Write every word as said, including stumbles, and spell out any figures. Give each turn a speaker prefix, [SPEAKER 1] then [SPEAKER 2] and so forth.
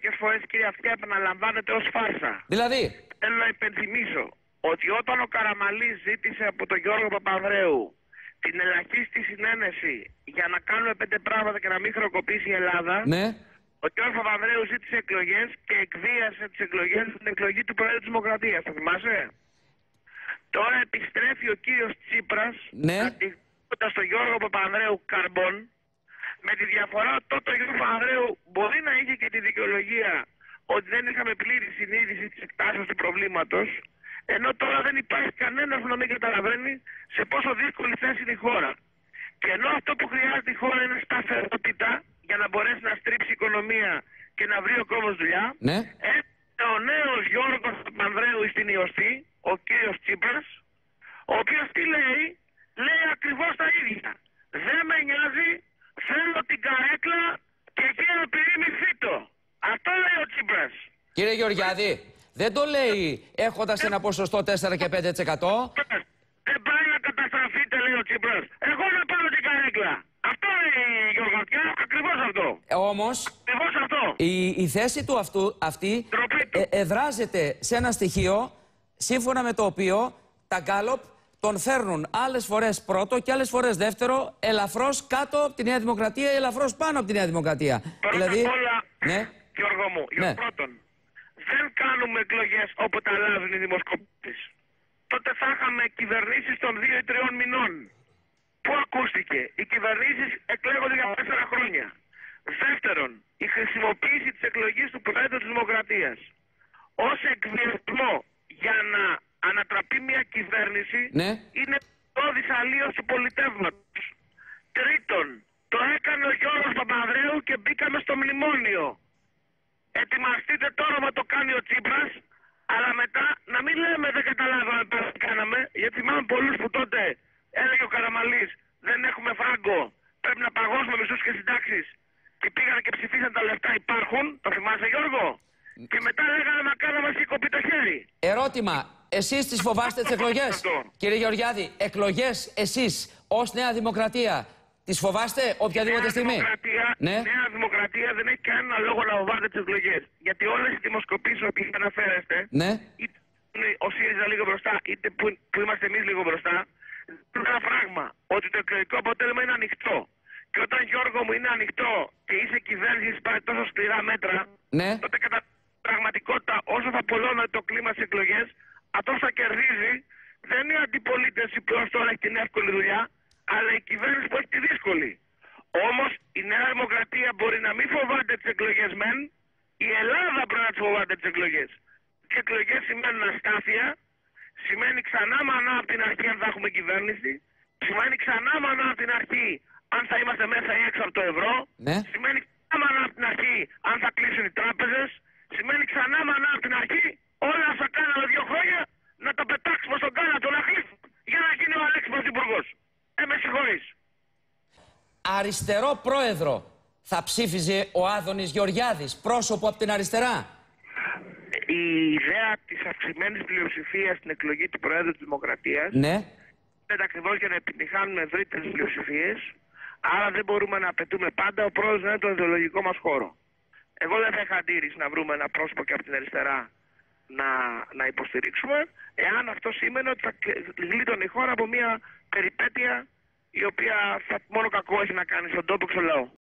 [SPEAKER 1] μερικές φορές, κύριε Αυτιά, επαναλαμβάνεται ως φάρσα.
[SPEAKER 2] Δηλαδή.
[SPEAKER 1] Θέλω να υπενθυμίσω ότι όταν ο Καραμανλής ζήτησε από τον Γιώργο Παπανδρέου την ελαχίστη συνένεση για να κάνουμε πέντε πράγματα και να μην χρεοκοπήσει η Ελλάδα,
[SPEAKER 2] Ναι.
[SPEAKER 1] ο Γιώργος Παπανδρέου ζήτησε εκλογές και εκβίασε τις εκλογές στην εκλογή του Προέδρου της Δημοκρατίας. Το θυμάσαι? Τώρα επιστρέφει ο κύριος Τσίπρας,
[SPEAKER 2] Ναι.
[SPEAKER 1] αντιγράφοντας τον Γιώργο Παπανδρέου καρμπών, με τη διαφορά ότι τότε ο Γιώργος Παπανδρέου μπορεί να είχε και τη δικαιολογία ότι δεν είχαμε πλήρη συνείδηση της εκτάσεως του προβλήματος, ενώ τώρα δεν υπάρχει κανένας που να μην καταλαβαίνει σε πόσο δύσκολη θέση είναι η χώρα. Και ενώ αυτό που χρειάζεται η χώρα είναι σταθερότητα για να μπορέσει να στρίψει η οικονομία και να βρει ο κόσμος δουλειά,
[SPEAKER 2] Ναι.
[SPEAKER 1] έρχεται ο νέος Γιώργος Παπανδρέου στην ιωστή, ο κύριος Τσίπρας, ο οποίος τι λέει? Λέει ακριβώς τα ίδια. Δεν με νοιάζει, θέλω την καρέκλα και κύριο πυρήμι φύτο. Αυτό λέει ο Τσίπρας.
[SPEAKER 2] Κύριε Γεωργιάδη, δεν το λέει έχοντας ένα ποσοστό τέσσερα και πέντε τοις εκατό.
[SPEAKER 1] Δεν πάει να καταστραφείτε, λέει ο Τσίπρας. Εγώ να πάρω την καρέκλα. Αυτό λέει η Γιώργο Αυτιά, ακριβώς αυτό.
[SPEAKER 2] Ε, όμως,
[SPEAKER 1] Ακριβώς αυτό.
[SPEAKER 2] η, η θέση του αυτού, αυτή ε, εδράζεται σε ένα στοιχείο σύμφωνα με το οποίο τα γκάλοπ τον φέρνουν άλλες φορές πρώτο και άλλες φορές δεύτερο, ελαφρώς κάτω από τη Νέα Δημοκρατία ή ελαφρώς πάνω από τη Νέα Δημοκρατία.
[SPEAKER 1] Πρώτα
[SPEAKER 2] δηλαδή,
[SPEAKER 1] απ' όλα,
[SPEAKER 2] ναι.
[SPEAKER 1] Γιώργο μου,
[SPEAKER 2] Ναι.
[SPEAKER 1] πρώτον, δεν κάνουμε εκλογές όποτε αλλάζουν οι δημοσκοπήσεις. Τότε θα είχαμε κυβερνήσεις των δύο ή τριών μηνών. Πού ακούστηκε? Οι κυβερνήσεις εκλέγονται για τέσσερα χρόνια. Δεύτερον, η χρησιμοποίηση της εκλογής του Προέδρου της Δημοκρατίας ως εκβιασμό για να ανατραπεί μια κυβέρνηση,
[SPEAKER 2] Ναι.
[SPEAKER 1] είναι πόδις αλλίωση του πολιτεύματος. Τρίτον, το έκανε ο Γιώργος Παπανδρέου και μπήκαμε στο μνημόνιο. Ετοιμαστείτε τώρα να το κάνει ο Τσίπρας, αλλά μετά να μην λέμε δεν καταλάβαμε πώς κάναμε, γιατί θυμάμαι πολλούς που τότε έλεγε ο Καραμανλής δεν έχουμε φράγκο, πρέπει να παγώσουμε μισούς και συντάξεις, και πήγαν και ψηφίσαν τα λεφτά υπάρχουν. Το θυμάσαι, Γιώργο? Και μετά λέγανε να κάναμε έχει κοπεί το χέρι.
[SPEAKER 2] Ερώτημα, εσείς τις φοβάστε τις εκλογές? Κύριε Γεωργιάδη, εκλογές εσείς ως Νέα Δημοκρατία τις φοβάστε οποιαδήποτε στιγμή?
[SPEAKER 1] Δημοκρατία,
[SPEAKER 2] Ναι.
[SPEAKER 1] Η Νέα Δημοκρατία δεν έχει κανένα λόγο να φοβάται τις εκλογές. Γιατί όλες οι δημοσκοπήσεις που αναφέρεστε,
[SPEAKER 2] Ναι.
[SPEAKER 1] είτε είναι ο ΣΥΡΙΖΑ λίγο μπροστά, είτε που, που είμαστε εμείς λίγο μπροστά, είναι ένα πράγμα. Ότι το εκλογικό αποτέλεσμα είναι ανοιχτό. Και όταν, Γιώργο μου, είναι ανοιχτό και είσαι κυβέρνηση πάρει τόσο σκληρά μέτρα,
[SPEAKER 2] Ναι.
[SPEAKER 1] τότε κατά πραγματικότητα όσο θα πολλώνεται το κλίμα στις εκλογές, αυτός θα κερδίζει. Δεν είναι η αντιπολίτευση που ως τώρα έχει την εύκολη δουλειά, αλλά η κυβέρνηση που έχει τη δύσκολη. Όμως η Νέα Δημοκρατία μπορεί να μην φοβάται τις εκλογές μεν, η Ελλάδα πρέπει να τις φοβάται τις εκλογές. Και οι εκλογές σημαίνουν αστάθεια, σημαίνει ξανά μανά από την αρχή αν θα έχουμε κυβέρνηση, σημαίνει ξανά μανά από την αρχή αν θα είμαστε μέσα ή έξω από το ευρώ,
[SPEAKER 2] Ναι.
[SPEAKER 1] σημαίνει ξανά μανά από την αρχή αν θα κλείσουν οι τράπεζες, σημαίνει ξανά μανά από την αρχή όλα θα κάναμε δύο χρόνια να τα πετάξουμε στον κάλατο να χλύσουν για να γίνει ο Αλέξης Πρωθυπουργός. Ε, με συγχωρείς.
[SPEAKER 2] Αριστερό πρόεδρο θα ψήφιζε ο Άδωνης Γεωργιάδης, πρόσωπο από την αριστερά?
[SPEAKER 1] Η ιδέα της αυξημένης πλειοψηφίας στην εκλογή του Προέδρου της Δημοκρατίας,
[SPEAKER 2] Ναι.
[SPEAKER 1] είναι ακριβώς για να επιτυχάνουμε ευρύτερες πλειοψηφίες, άρα δεν μπορούμε να απαιτούμε πάντα ο πρόεδρος να είναι το ιδεολογικό μας χώρο. Εγώ δεν θα είχα αντίρρηση να βρούμε ένα πρόσωπο και από την αριστερά να, να υποστηρίξουμε, εάν αυτό σήμαινε ότι θα γλίτωνε η χώρα από μια περιπέτεια η οποία θα, μόνο κακό έχει να κάνει στον τόπο και στο λαό.